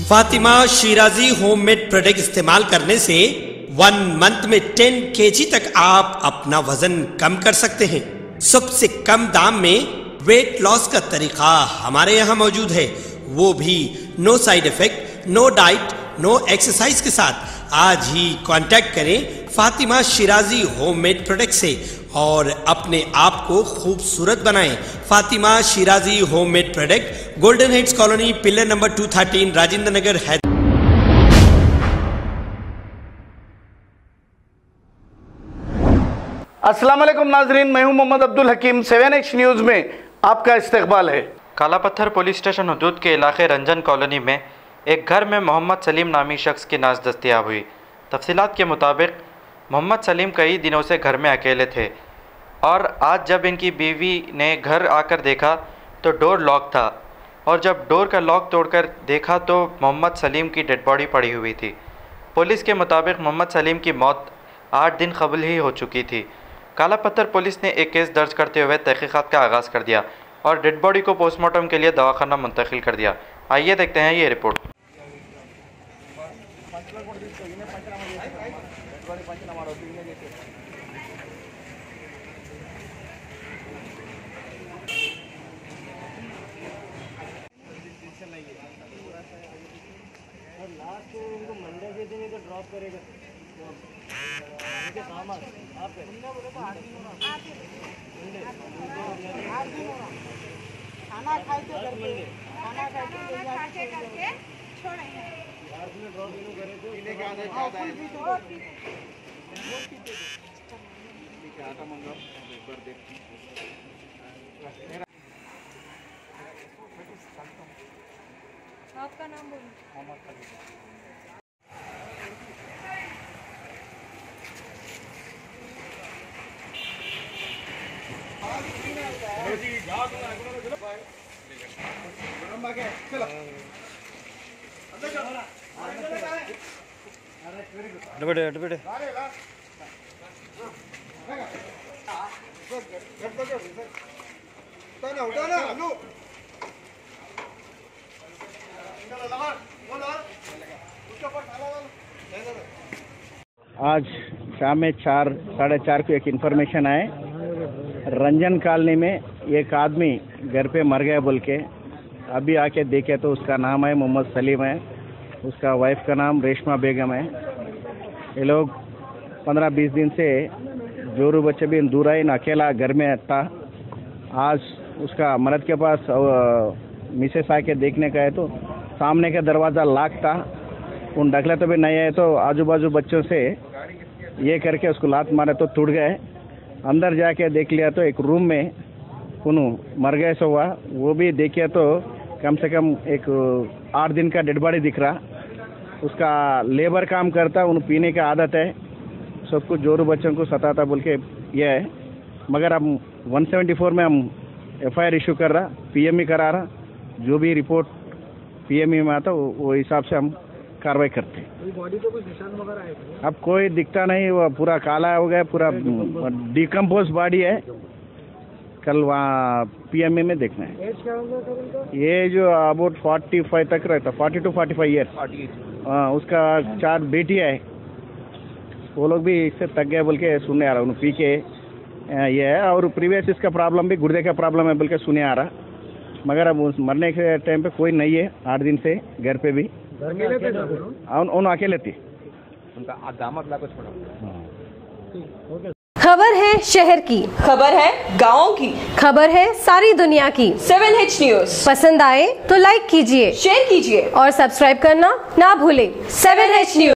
Fatima Shirazi homemade product इस्तेमाल करने से 1 मंथ में 10 kg तक आप अपना वजन कम कर सकते हैं। सबसे कम दाम में वेट लॉस का तरीका हमारे यहाँ मौजूद है, वो भी no side effect, no diet, no exercise के साथ। आज ही कांटेक्ट करें फातिमा शिराजी होममेड प्रोडक्ट से और अपने आप को खूबसूरत बनाएं। Fatima Shirazi homemade product, golden heads colony, pillar number 213, Rajendra Nagar, Hyderabad. अस्सलाम वालेकुम नाजरीन, मैं हूं मोहम्मद अब्दुल हकीम। 7H न्यूज़ में आपका इस्तकबाल है। काला पत्थर पुलिस स्टेशन हदूद के इलाके रंजन कॉलोनी में एक घर में मोहम्मद सलीम नामी शख्स की नाश दस्तयाब हुई। तफसीलात के मुताबिक मोहम्मद सलीम कई दिनों से घर में अकेले थे और आज जब इनकी बीवी ने घर आकर देखा तो डोर लॉक था और जब डोर का लॉक तोड़कर देखा तो मोहम्मद सलीम की डेड बॉडी पड़ी हुई थी। पुलिस के मुताबिक मोहम्मद सलीम की मौत 8 दिन कबल ही हो चुकी थी। काला पत्थर पुलिस ने एक केस दर्ज करते हुए तहकीकात का आगाज़ कर दिया और डेड बॉडी को पोस्टमार्टम के लिए दवाखाना मुंतकिल कर दिया। आइए देखते हैं ये रिपोर्ट। लास्ट उनको मंडे के दिन तो ड्रॉप करेगा काम आप खाना खाए थे घर पे, खाना खा के करके छोड़ेंगे ड्रॉप इनको करे तो इन्हें क्या आदत है ठीक है आटा मंगा एक बार देख आपका नाम बोलो। आज शाम में 4 साढ़े 4 को एक इन्फॉर्मेशन आए रंजन कॉलोनी में एक आदमी घर पे मर गया बोल के। अभी आके देखे तो उसका नाम है मोहम्मद सलीम है, उसका वाइफ का नाम रेशमा बेगम है। ये लोग 15-20 दिन से जोरू बच्चे भी दूर आए न, अकेला घर में था। आज उसका मर्द के पास मिसेस आके देखने का है तो सामने का दरवाज़ा लॉक था, उन ढकले तो भी नहीं है तो आजू बाजू बच्चों से ये करके उसको लात मारे तो टूट गए। अंदर जाके देख लिया तो एक रूम में उन्हों मर गए सो हुआ, वो भी देखिए तो कम से कम एक 8 दिन का डेड बॉडी दिख रहा। उसका लेबर काम करता, उन्हें पीने का आदत है, सब कुछ जोरू बच्चों को सताता बोल के ये है। मगर हम 174 में हम FIR इशू कर रहा, PME करा रहा, जो भी रिपोर्ट PME में आता वो हिसाब से हम कार्रवाई करते हैं। बॉडी को कुछ निशान वगैरह है? अब कोई दिखता नहीं, वो पूरा काला हो गया, पूरा डिकम्पोज बॉडी है। कल वहाँ PME में देखना है। एज क्या होगा सर उनका? ये जो अबाउट 45 तक रहता, 40 to 45 ईयर्स। हाँ, उसका 4 बेटी है, वो लोग भी इससे तक गए बोल के सुनने आ रहा, उन्हें पी के ये है। और प्रीवियस इसका प्रॉब्लम भी गुर्दे का प्रॉब्लम है बोल के सुने आ रहा। मगर अब उस मरने के टाइम पे कोई नहीं है, 8 दिन से घर पे भी उन अकेले थे, उनका दामाद ला को छोड़ा। खबर है शहर की, खबर है गाँव की, खबर है सारी दुनिया की। 7H न्यूज़ पसंद आए तो लाइक कीजिए, शेयर कीजिए और सब्सक्राइब करना ना भूलें। 7H news.